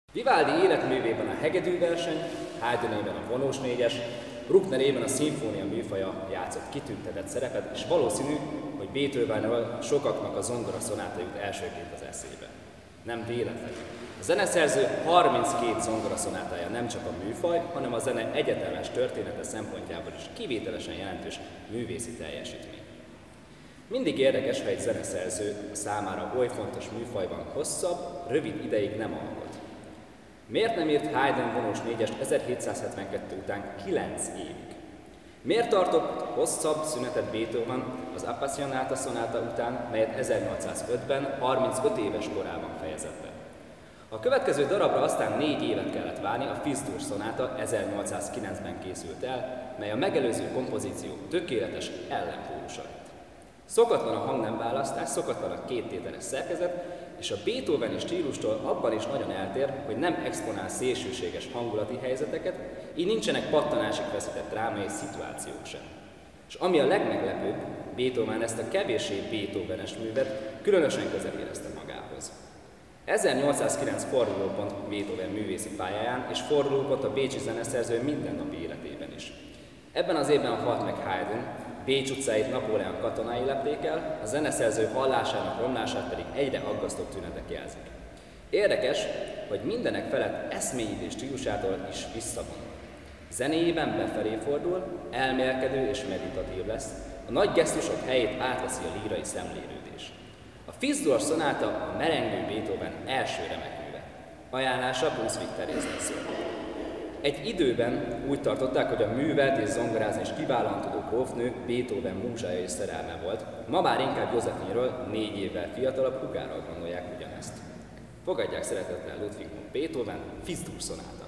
Vivaldi életművében a hegedűverseny, Haydnében a vonós négyes, Brucknerében a szimfónia műfaja játszott kitüntetett szerepet, és valószínű, hogy Beethovenről sokaknak a zongora szonáta jut elsőként az eszébe. Nem véletlen. A zeneszerző 32 zongora szonátája nem csak a műfaj, hanem a zene egyetemes története szempontjából is kivételesen jelentős művészi teljesítmény. Mindig érdekes, ha egy zeneszerző számára oly fontos műfajban hosszabb, rövid ideig nem alkot. Miért nem írt Haydn vonós négyest 1772 után 9 évig? Miért tartott hosszabb szünetet Beethoven az Appassionata szonáta után, melyet 1805-ben, 35 éves korában fejezett be? A következő darabra aztán 4 évet kellett várni, a Fis-dur szonáta 1809-ben készült el, mely a megelőző kompozíció tökéletes ellenpólusa lett. Szokatlan a hangnemválasztás, szokatlan a kéttételes szerkezet, és a beethoveni stílustól abban is nagyon eltér, hogy nem exponál szélsőséges hangulati helyzeteket, így nincsenek pattanásig feszített drámai szituációk sem. És ami a legmeglepőbb, Beethoven ezt a kevéssé beethovenes művet különösen közel érezte magához. 1809 fordulópont Beethoven művészi pályáján, és fordulópont a bécsi zeneszerző mindennapi életében is. Ebben az évben halt meg Haydn, Bécs utcáit Napóleon katonái lepték el, a zeneszerző hallásának romlását pedig egyre aggasztóbb tünetek jelzik. Érdekes, hogy mindenek felett eszményidő stílusától is visszavon. Zenéjében befelé fordul, elmélkedő és meditatív lesz, a nagy gesztusok helyét átveszi a lírai szemlélődés. A Fis-dur szonáta a merengő Beethoven első remek műve. Ajánlása Brunswick Teréznek szól. Egy időben úgy tartották, hogy a művelt és zongorázni is kiválóan tudó grófnő Beethoven múzsája és szerelme volt, ma már inkább Józsefinről 4 évvel fiatalabb húgáról gondolják ugyanezt. Fogadják szeretettel Ludwig von Beethoven Fis-dur szonáta.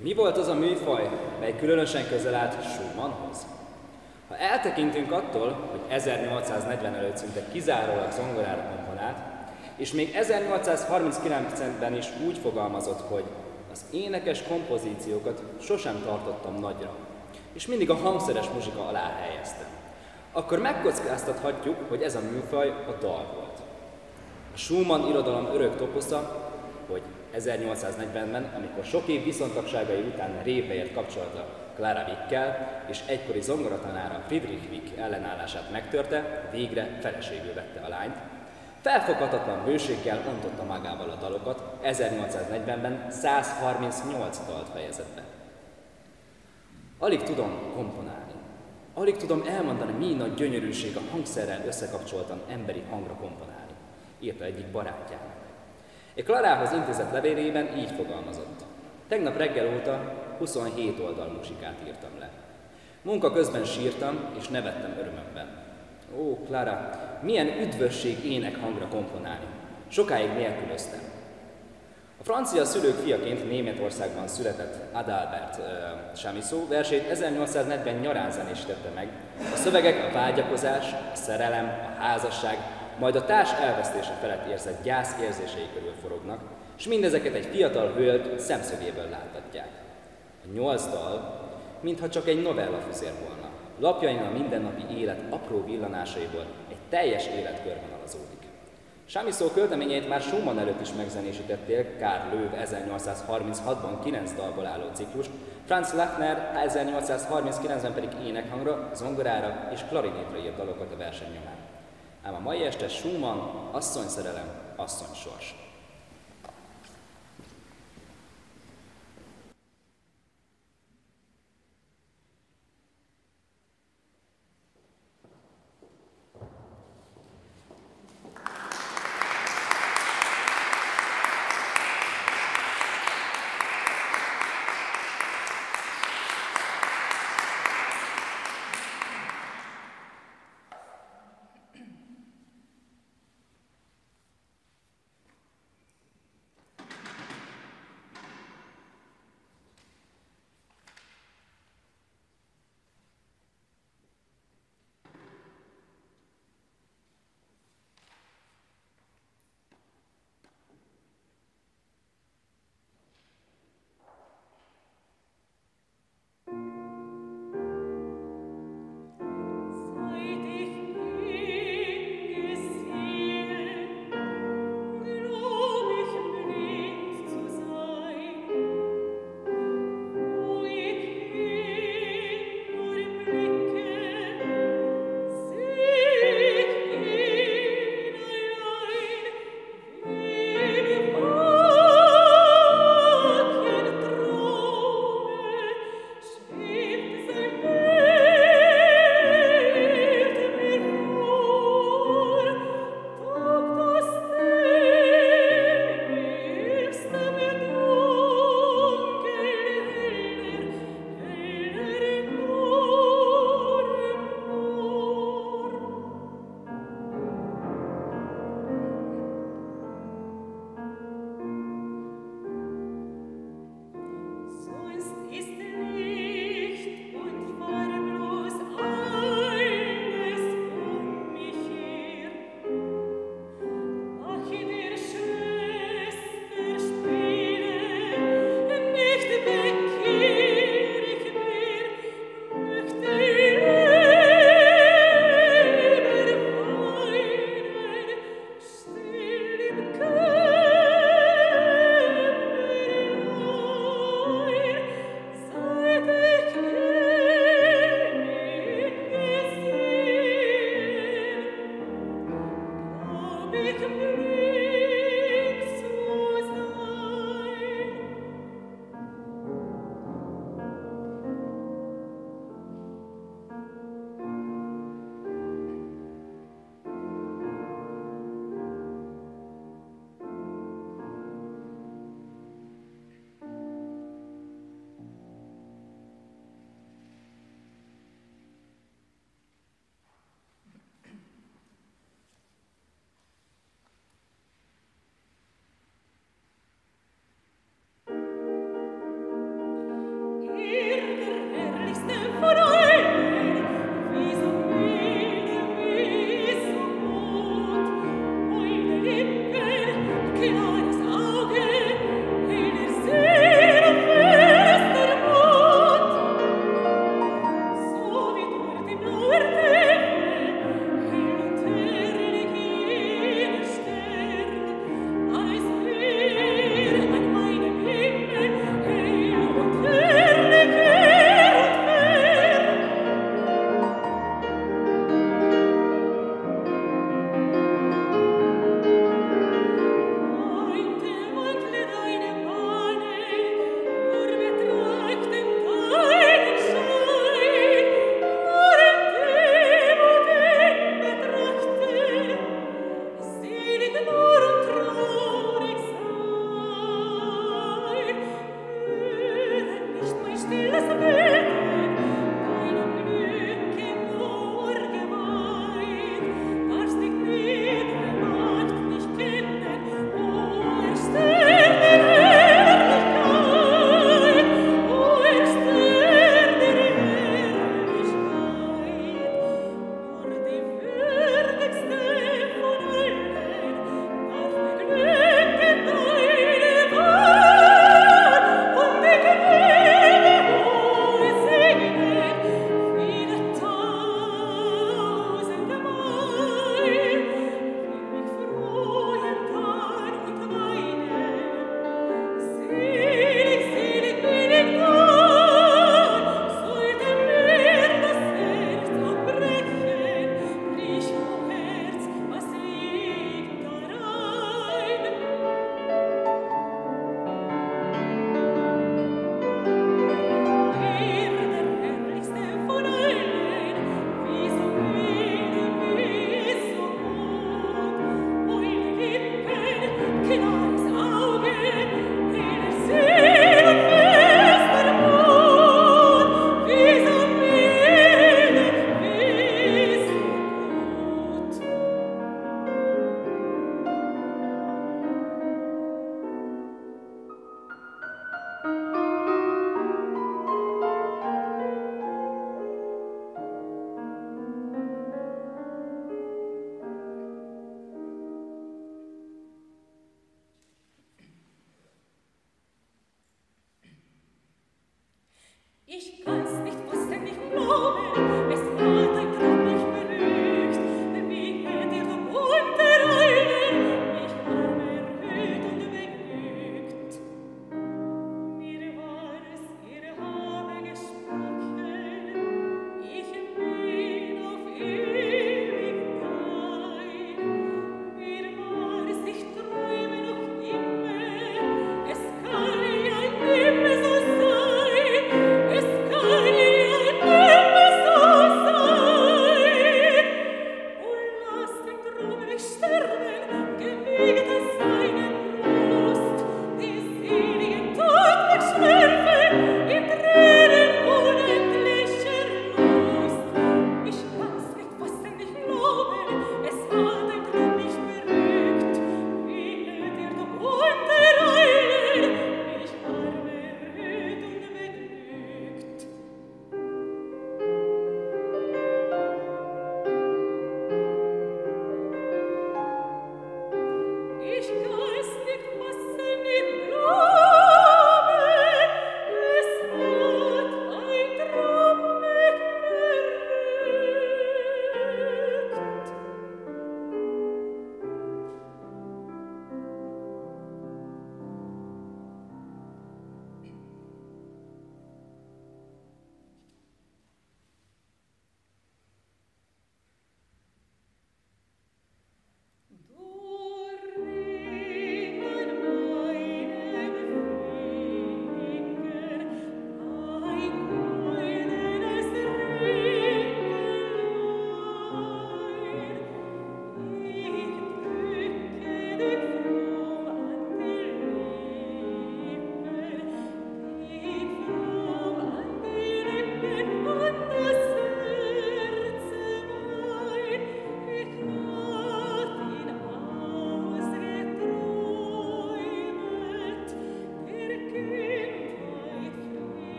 Mi volt az a műfaj, mely különösen közel állt Schumannhoz? Ha eltekintünk attól, hogy 1840 előtt szinte kizárólag zongorára komponált, és még 1839-ben is úgy fogalmazott, hogy az énekes kompozíciókat sosem tartottam nagyra, és mindig a hangszeres muzsika alá helyeztem, akkor megkockáztathatjuk, hogy ez a műfaj a dal volt. A Schumann irodalom örök toposza, hogy 1840-ben, amikor sok év viszontagságai után révbe kapcsolata Clara Wickkel és egykori zongoratanára Friedrich Wick ellenállását megtörte, végre feleségül vette a lányt, felfoghatatlan bőséggel ontotta magával a dalokat, 1840-ben 138 dalt fejezett be. Alig tudom komponálni, alig tudom elmondani, mi nagy gyönyörűség a hangszerrel összekapcsoltan emberi hangra komponálni, írta egyik barátjának. Egy Clarához intézett levélében így fogalmazott. Tegnap reggel óta 27 oldal muzsikát írtam le. Munka közben sírtam és nevettem örömömben. Ó, Clara, milyen üdvösség énekhangra komponálni. Sokáig nélkülöztem. A francia szülők fiaként Németországban született Adalbert Chamisso versét 1840 nyarán zenésítette meg. A szövegek a vágyakozás, a szerelem, a házasság, majd a társ elvesztése felett érzett gyász érzései körül forognak, és mindezeket egy fiatal hölgy szemszögéből láthatják. A 8 dal, mintha csak egy novellafüzér volna. Lapjain a mindennapi élet apró villanásaiból egy teljes élet körvonalazódik. Chamisso költeményeit már Schumann előtt is megzenésítették, Karl Löw 1836-ban 9 dalból álló ciklust, Franz Lachner 1839-ben pedig énekhangra, zongorára és klarinétra írt dalokat a verseny nyomán. Ám a mai este Schumann, asszonyszerelem, asszonysors.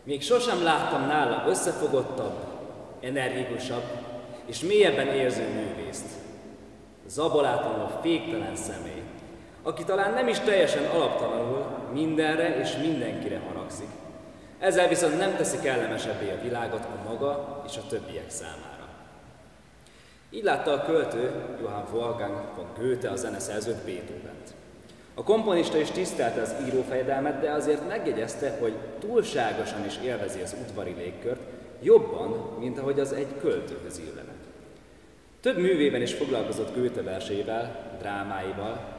Még sosem láttam nála összefogottabb, energikusabb és mélyebben érző művészt. Zabolátlanul féktelen személy, aki talán nem is teljesen alaptalanul mindenre és mindenkire haragszik. Ezzel viszont nem teszi kellemesebbé a világot a maga és a többiek számára. Így látta a költő Johann Wolfgang von Goethe a zeneszerzőt, Beethovent. A komponista is tisztelte az írófejedelmet, de azért megjegyezte, hogy túlságosan is élvezi az udvari légkört, jobban, mint ahogy az egy költőhöz illene. Több művében is foglalkozott Goethe verseivel, drámáival.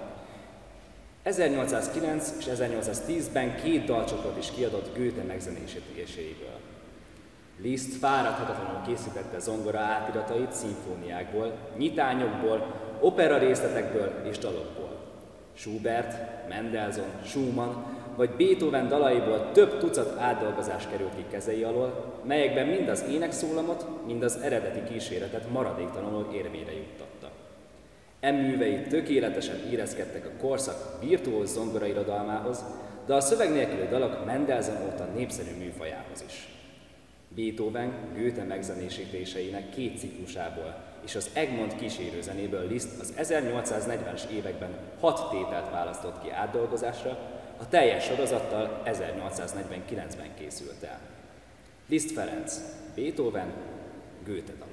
1809 és 1810-ben 2 dalcsokrot is kiadott Goethe megzenésítéseiből. Liszt fáradhatatlanul készítette zongora átiratait szimfóniákból, nyitányokból, opera részletekből és dalokból. Schubert, Mendelssohn, Schumann vagy Beethoven dalaiból több tucat átdolgozás került ki kezei alól, melyekben mind az énekszólamot, mind az eredeti kíséretet maradéktalanul érvényre juttatta. Művei tökéletesen érezkedtek a korszak virtuóz zongorairodalmához, de a szöveg nélküli dalok Mendelssohn óta népszerű műfajához is. Beethoven Goethe megzenésítéseinek 2 ciklusából és az Egmont kísérőzenéből Liszt az 1840-es években 6 tételt választott ki átdolgozásra, a teljes sorozattal 1849-ben készült el. Liszt Ferenc, Beethoven, Goethe dalok.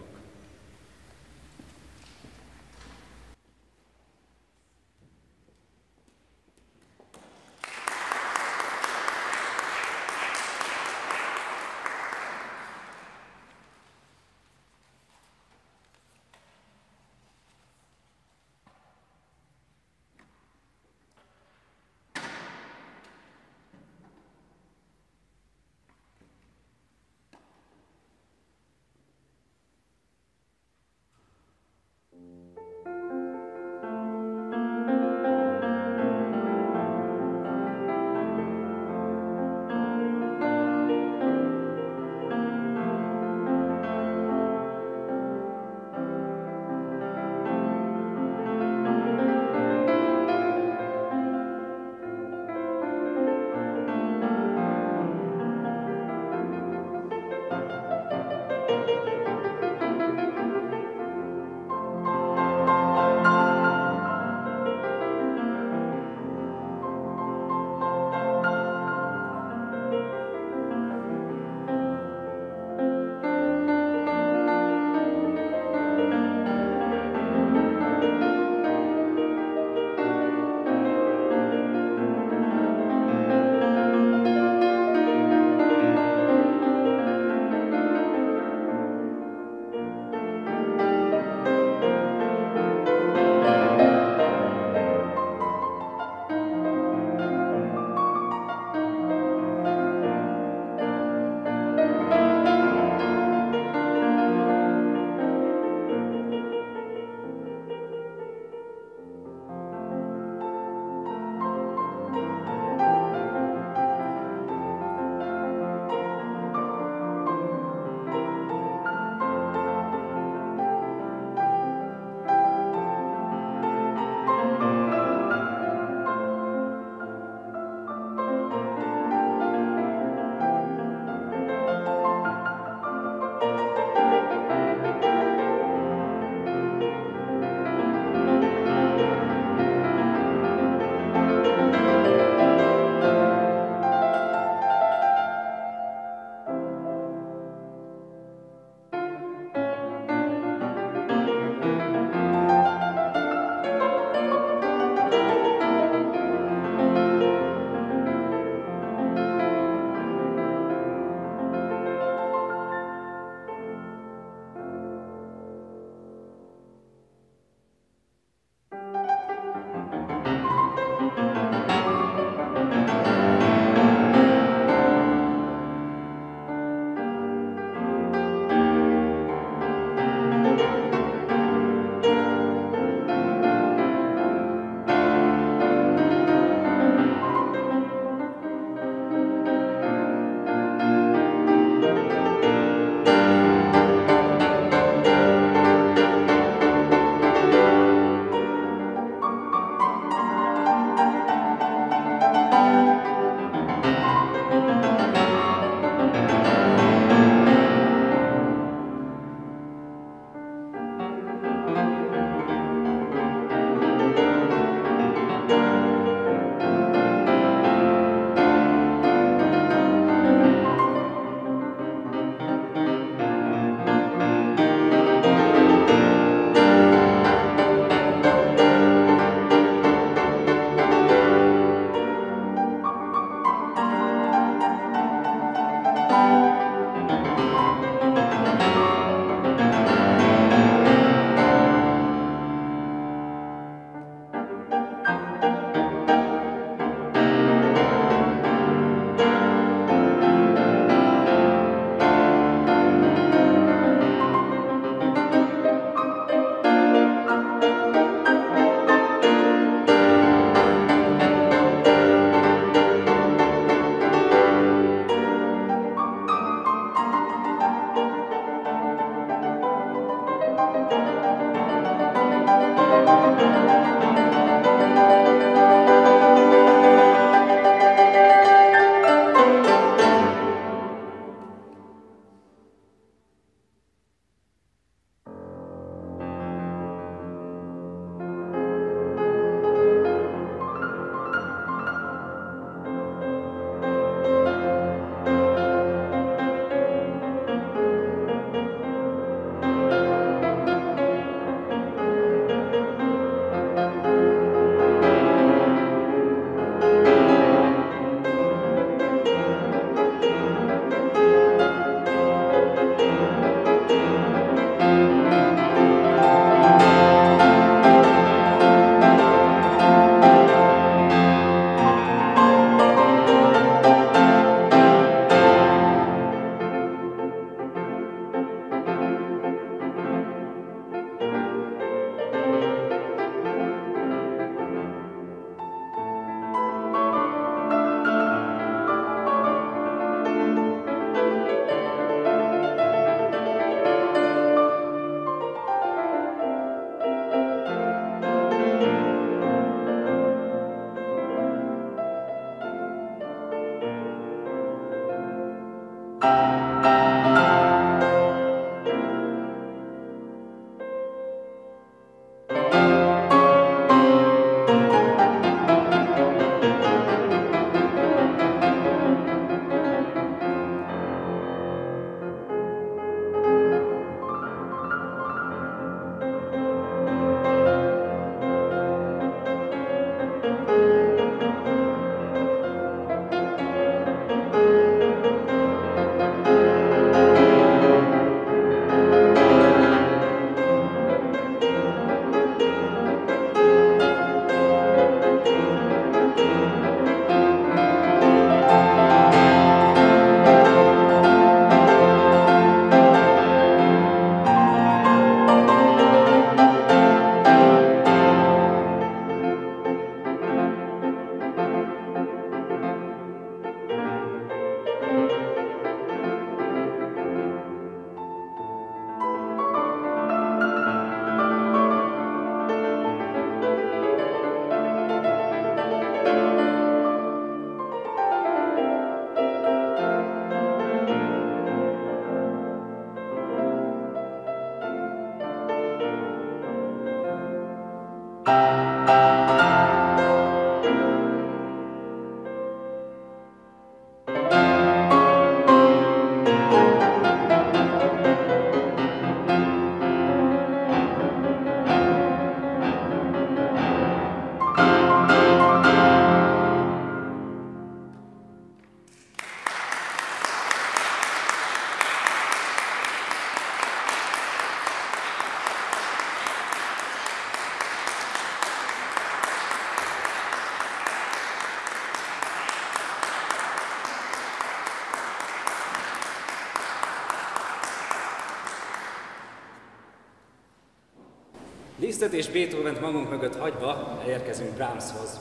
Lisztet és Beethovent magunk mögött hagyva elérkezünk Brahmshoz,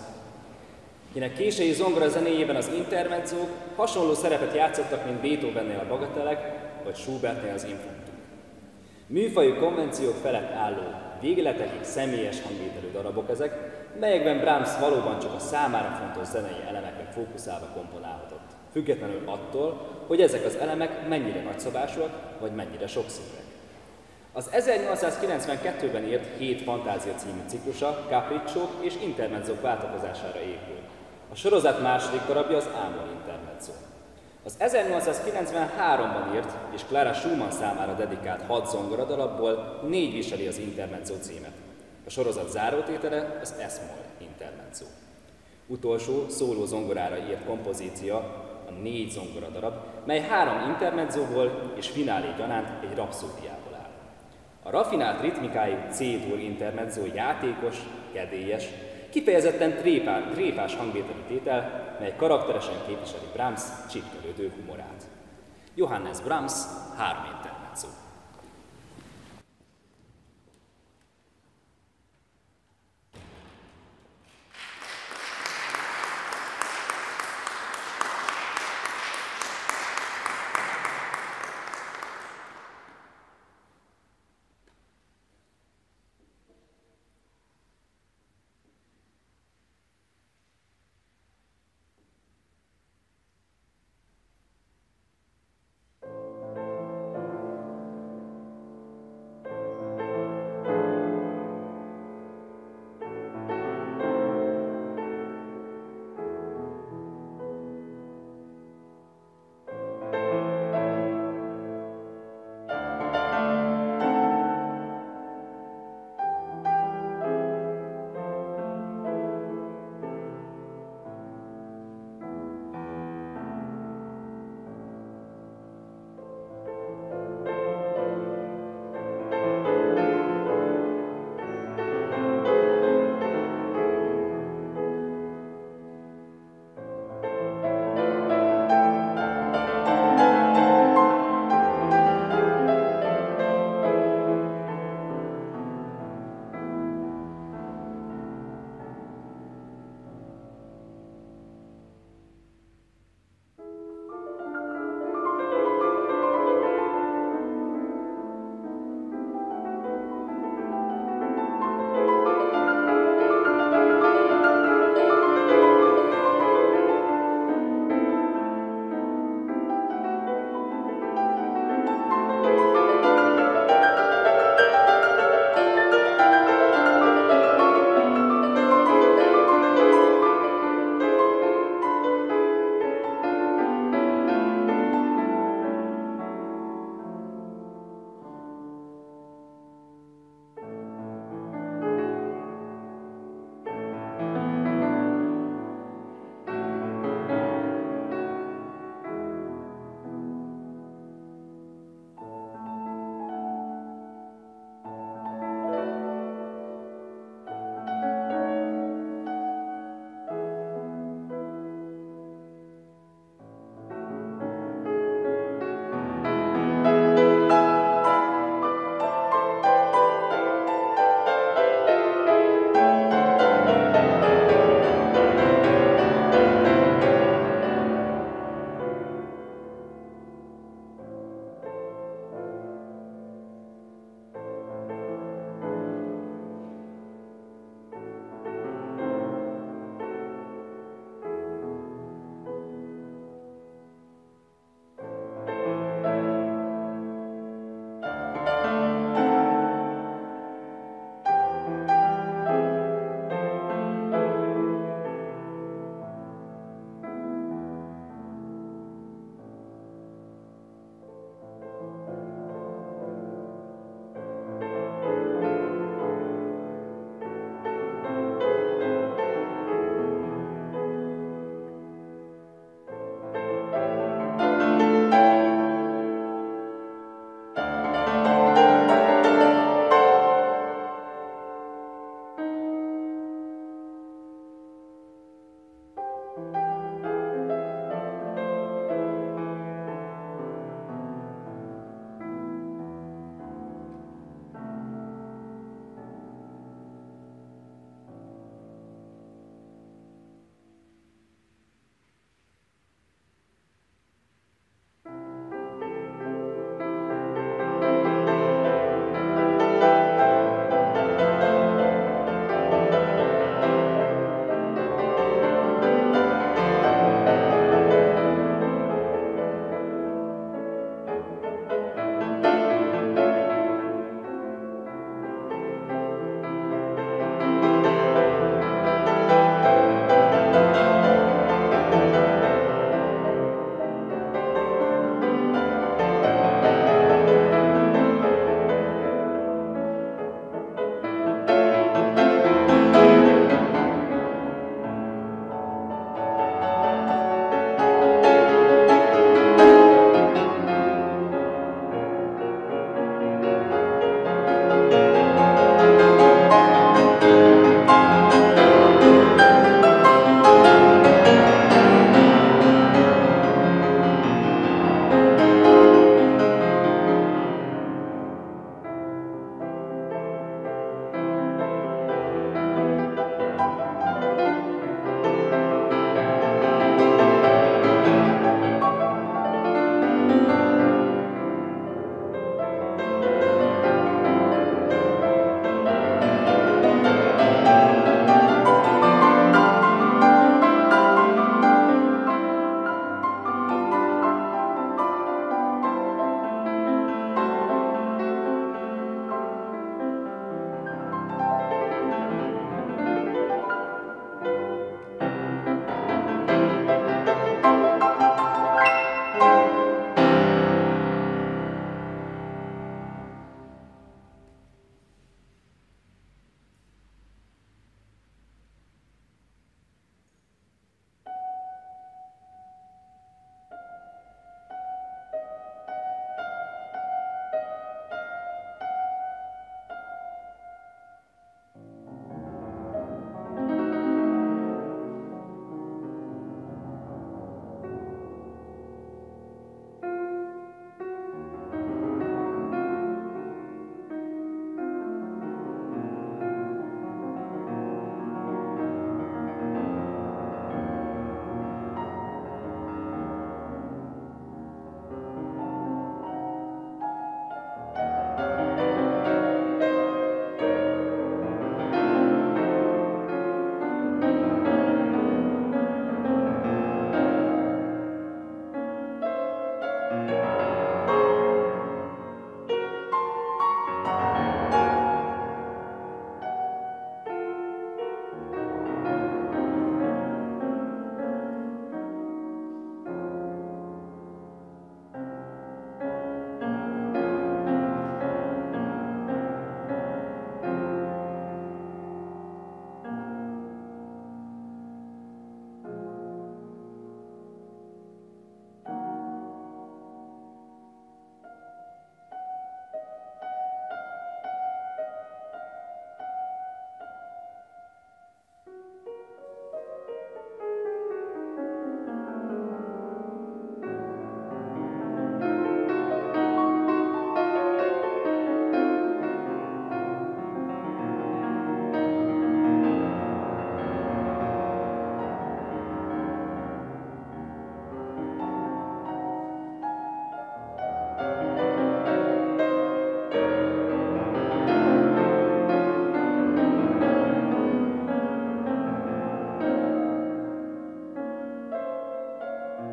kinek késői zongora zenéjében az intermezzók hasonló szerepet játszottak, mint Beethovennél a bagatelek, vagy Schubertnél az impromptuk. Műfajú konvenciók felett álló, végletekig személyes hangvételű darabok ezek, melyekben Brahms valóban csak a számára fontos zenei elemekre fókuszálva komponálhatott, függetlenül attól, hogy ezek az elemek mennyire nagyszabásúak, vagy mennyire sokszínűek. Az 1892-ben írt 7 fantázia című ciklusa capricciók és intermezzók váltakozására épül. A sorozat második darabja az Amor intermezzó. Az 1893-ban írt és Clara Schumann számára dedikált 6 zongoradarabból 4 viseli az intermezzó címet. A sorozat zárótétele az S-moll intermezzó. Utolsó szóló zongorára írt kompozícia a 4 zongoradarab, mely 3 intermezzóból és finálé gyanánt egy rapszódiából áll. A raffinált ritmikájú C-dur intermezzó játékos, kedélyes, kifejezetten tréfás hangvételű tétel, mely karakteresen képviseli Brahms csipkelődő humorát. Johannes Brahms 3 intermezzó.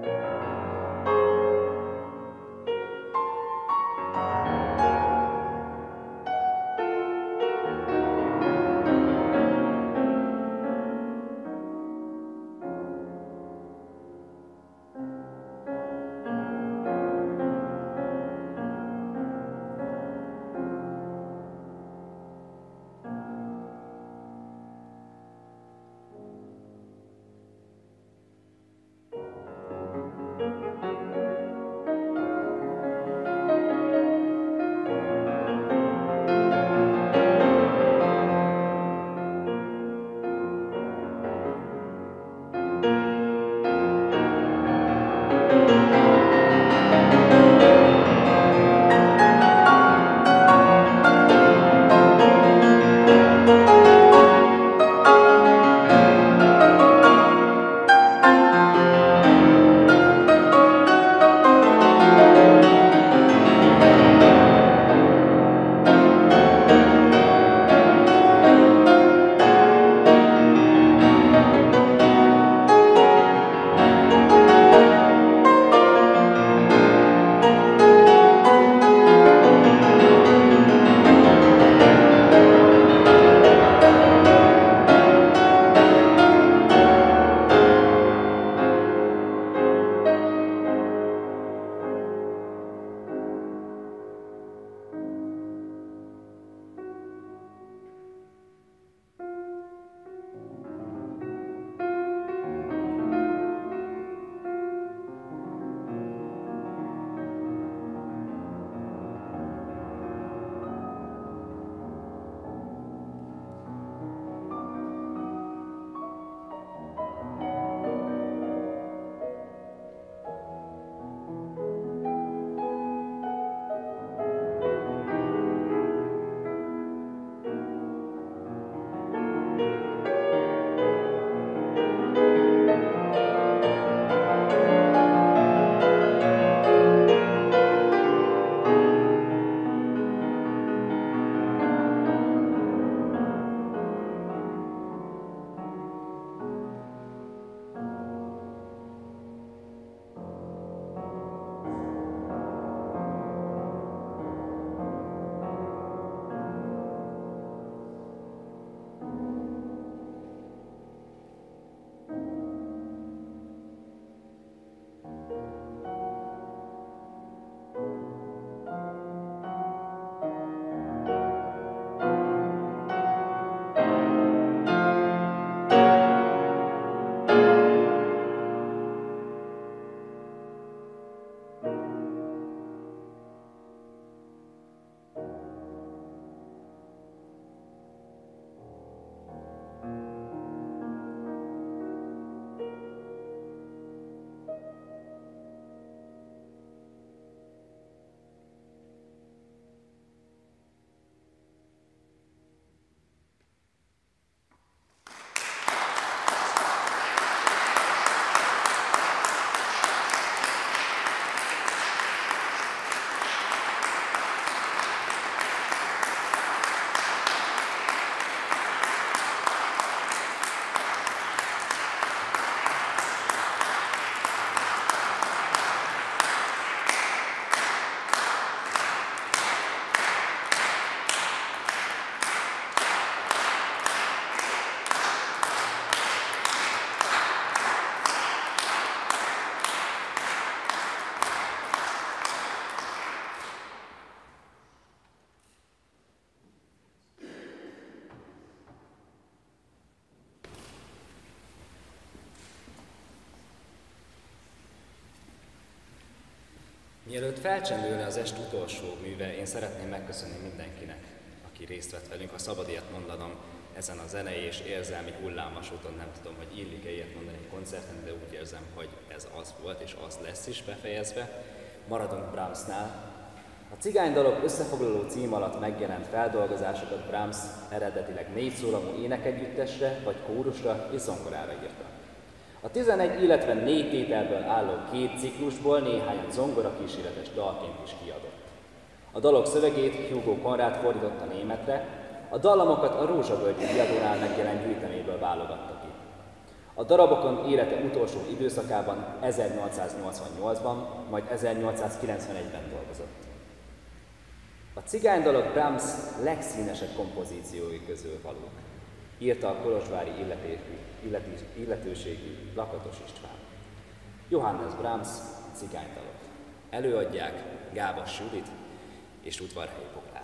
Mielőtt felcsendülne az est utolsó műve, én szeretném megköszönni mindenkinek, aki részt vett velünk. Ha szabad ilyet mondanom, ezen a zenei és érzelmi hullámos úton, nem tudom, hogy illik-e ilyet mondani egy koncerten, de úgy érzem, hogy ez az volt, és az lesz is befejezve. Maradunk Brahmsnál. A cigánydalok összefoglaló cím alatt megjelent feldolgozásokat Brahms eredetileg 4 szólamú énekegyüttesre, vagy kórusra és zongorára írta. A 11, illetve 4 tételből álló 2 ciklusból néhányat zongora kíséretes dalként is kiadott. A dalok szövegét Hugo Conrad fordította németre, a dallamokat a Rózsavölgyi Kiadónál megjelent gyűjteményből válogatta ki. A darabokon élete utolsó időszakában 1888-ban, majd 1891-ben dolgozott. A cigánydalok Brahms legszínesebb kompozíciói közül valók, írta a kolozsvári illetőségű Lakatos István. Johannes Brahms cigánydalok. Előadják Gábas Judit és Udvarhelyi Boglárka.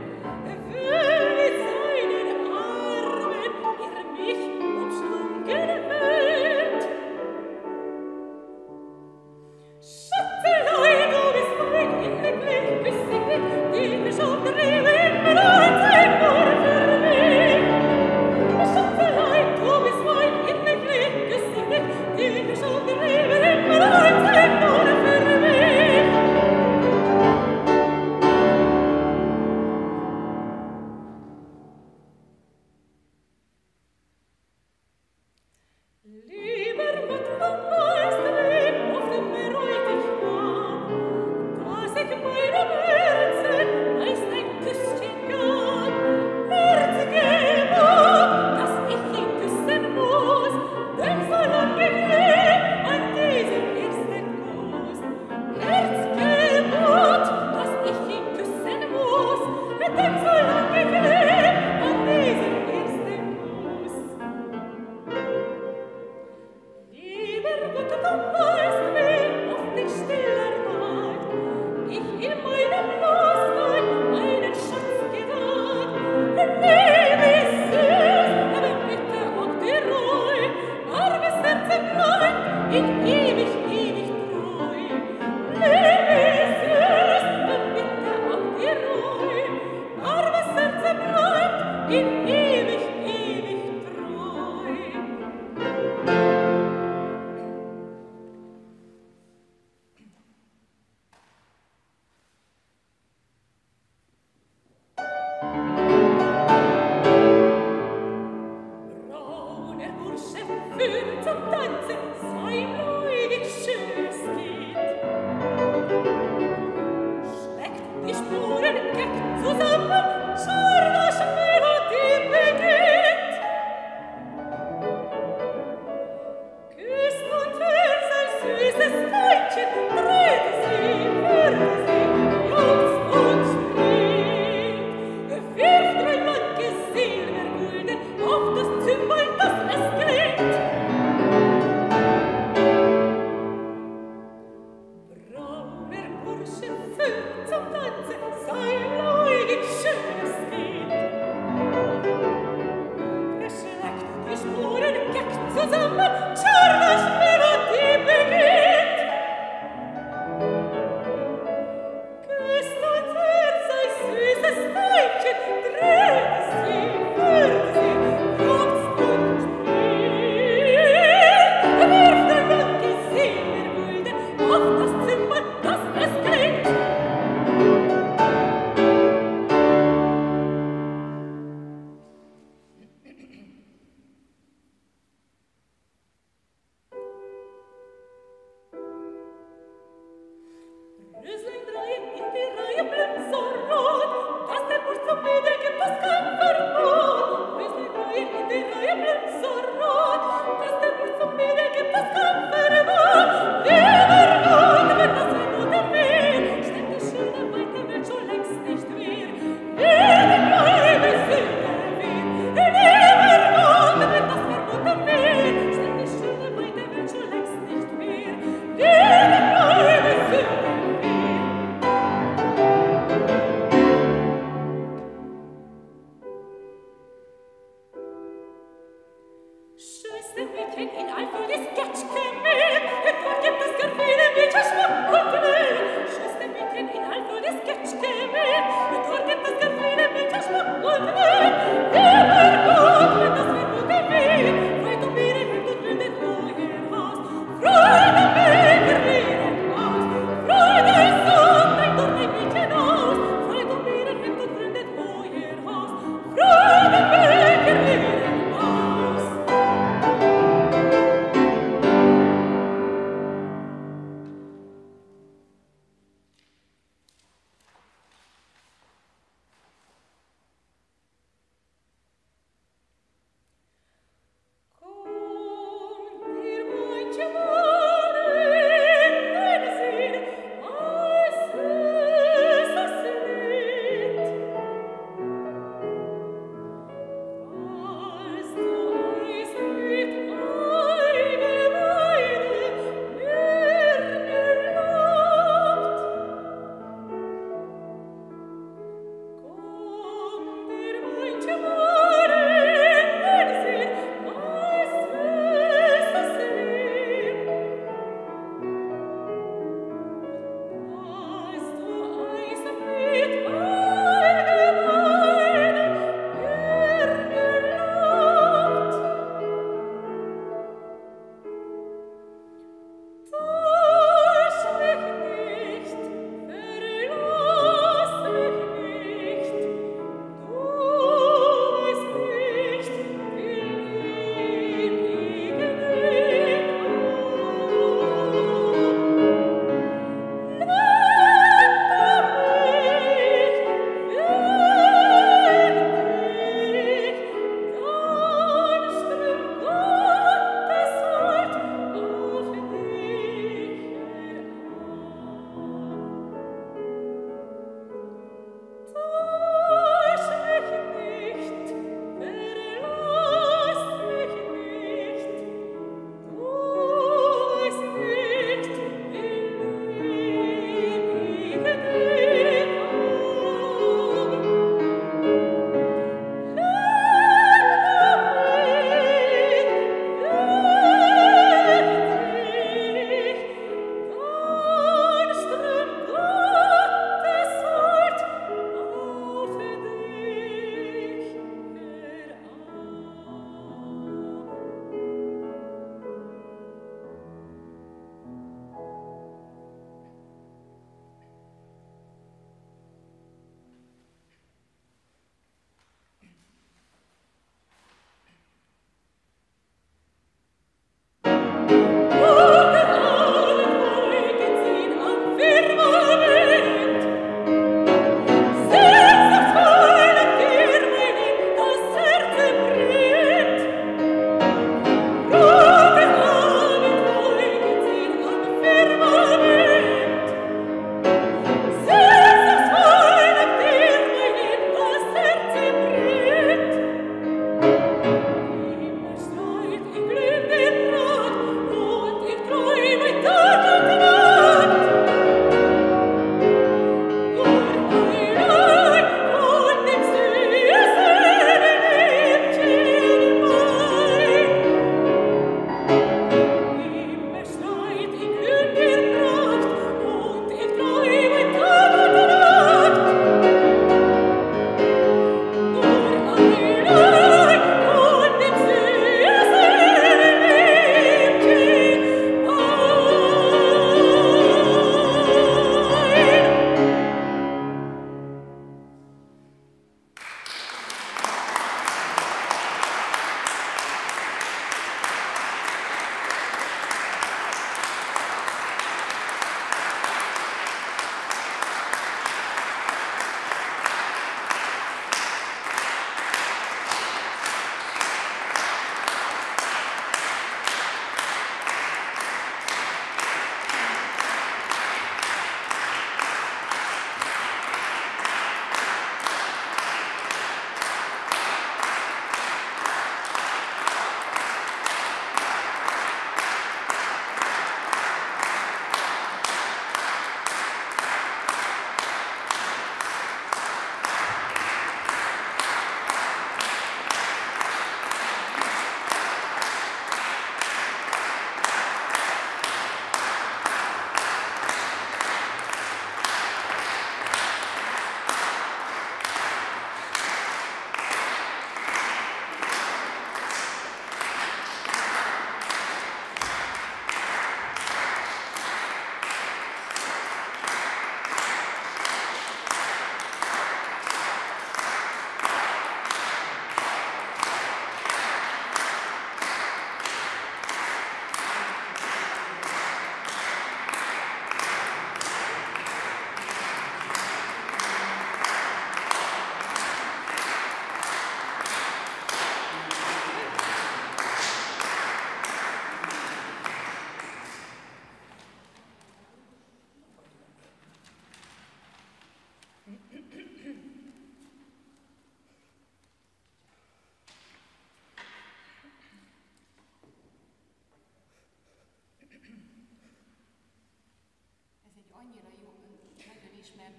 Get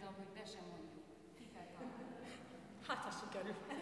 hogy be sem mondjuk. Ki kell találni. Hát, ha sikerül.